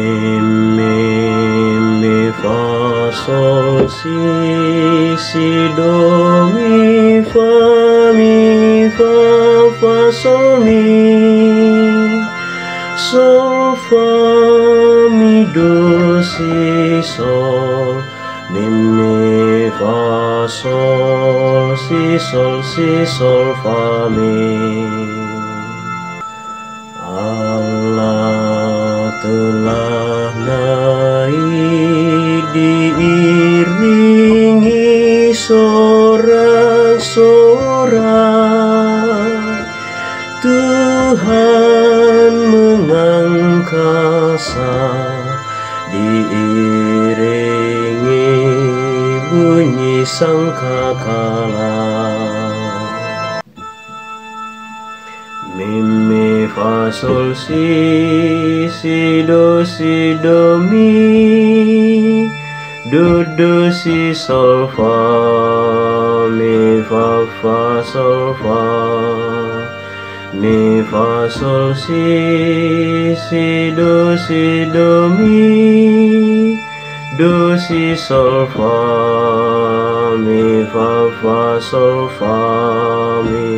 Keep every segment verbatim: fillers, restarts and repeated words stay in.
mi mi fa sol si si do mi fa mi fa fa sol mi sol fa mi do si sol mi mi fa sol si sol si sol fa mi. Allah telah naik diiringi sorak-sorak, Tuhan mengangkasa diiringi bunyi sangkakala. Mi mi fa sol si si do si do mi do do si sol fa mi fa fa sol fa mi fa sol si si do si do mi do si sol fa mi fa fa sol fa mi.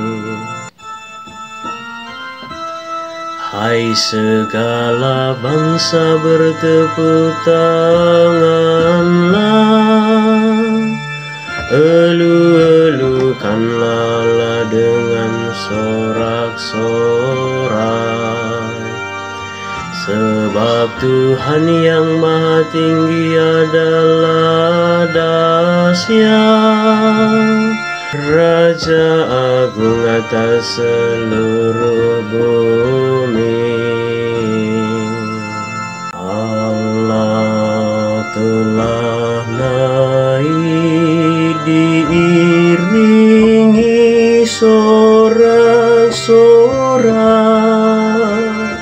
Hai segala bangsa bertepuk tanganlah, elu-elukanlah dengan sorak-sorai, sebab Tuhan yang maha tinggi adalah dahsyat, Raja agung atas seluruh bumi. Allah telah naik diiringi sorak-sorak,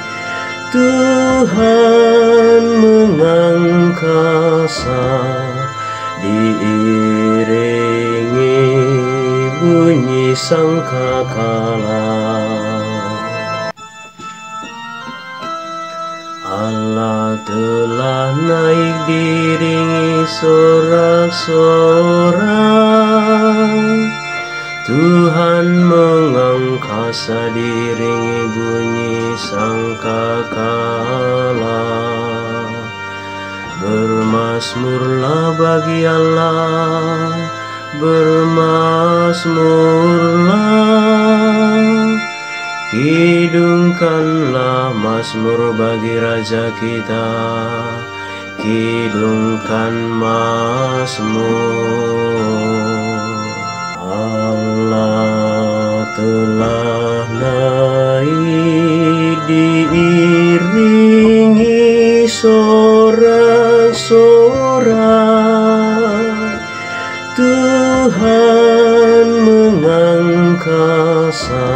Tuhan mengangkasa diiringi bunyi sangkakala. Allah telah naik diiringi sorak-sorak, Tuhan mengangkasa diiringi bunyi sangkakala. Bermasmurlah bagi Allah, bermasmurlah, kidungkanlah mazmur bagi Raja kita, kidungkan mazmur. Allah telah naik diiringi sorak-sorak, Tuhan mengangkasa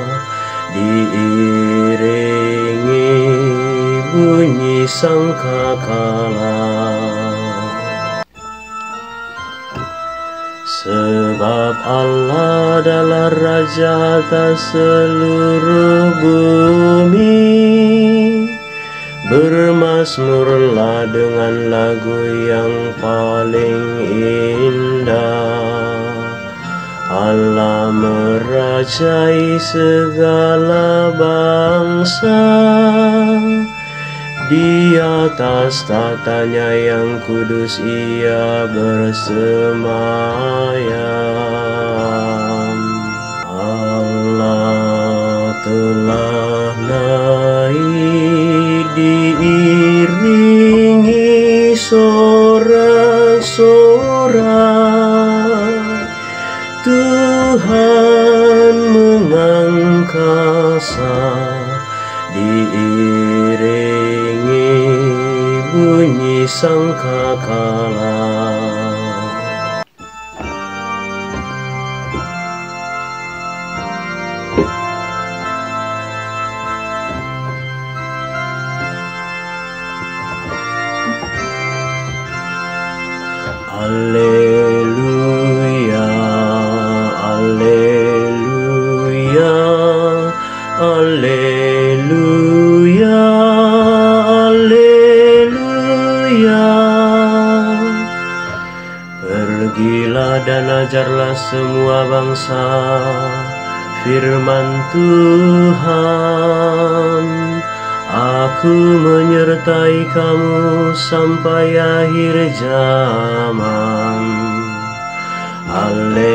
diiringi bunyi sangkakala. Sebab Allah adalah Raja atas seluruh bumi, bermasmurlah dengan lagu yang paling indah. Allah merajai segala bangsa, di atas tatanya yang kudus ia bersemayam. Allah telah naik diiringi sorak-sorak, Tuhan mengangkasa diiringi bunyi sangkakala. Alleluia, alleluia, alleluia, alleluia. Pergilah dan ajarlah semua bangsa firman Tuhan. Aku menyertai kamu sampai akhir zaman. Haleluya.